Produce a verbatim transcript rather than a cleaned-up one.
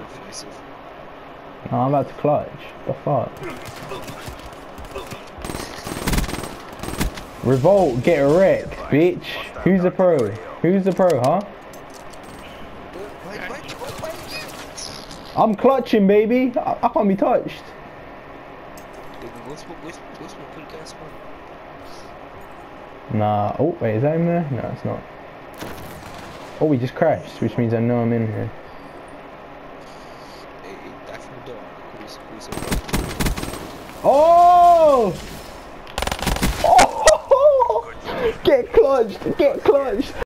offensive. No, I'm about to clutch. The fuck? Revolt, get wrecked, bitch. Who's the pro? Who's the pro, huh? Wait, wait, wait, wait. I'm clutching, baby. I, I can't be touched. What's what? What's what's what? Put gas on. Nah. Oh, wait, is that him there? No, it's not. Oh, we just crashed, which means I know I'm in here. Hey, that from the door. Who's who's Oh! Oh! Get clutched! Get clutched!